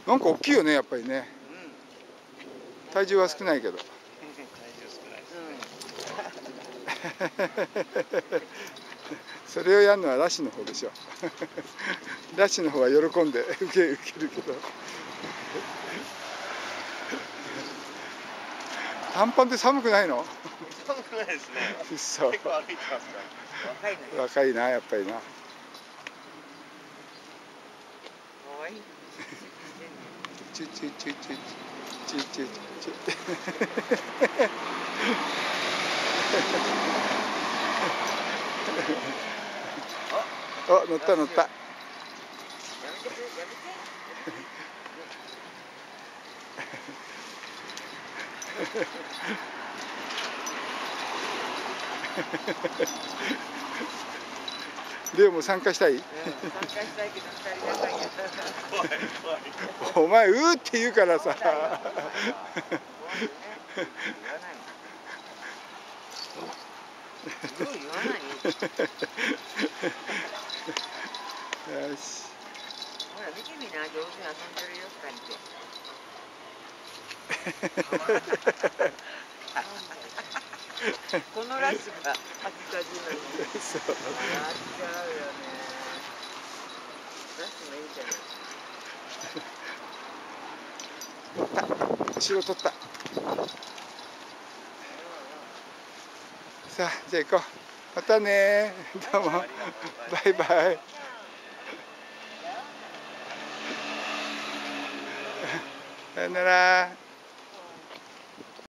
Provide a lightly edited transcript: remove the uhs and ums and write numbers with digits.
なんか大きいよね、やっぱりね。体重は少ないけど。それをやるのはラシの方でしょ。ラシの方は喜んで受けるけど。短パンって寒くないの？ 寒くないですね。 そう。 結構歩いてますから。 若いな、やっぱりな。チュチュチュチュチュチュチュチュ。お、乗った乗った。レオも参加したい？参加したいけど2人がやった。お前うーって言うからさ。よし。ほら見てみな、上手に遊んでるよ、2人で。このラッシュが恥ずかしいのに。そう。笑っちゃうよね。ラッシュもいいじゃない。取った。後ろ取った。さあ、じゃあ行こう。またね。どうも。バイバイ。さよなら。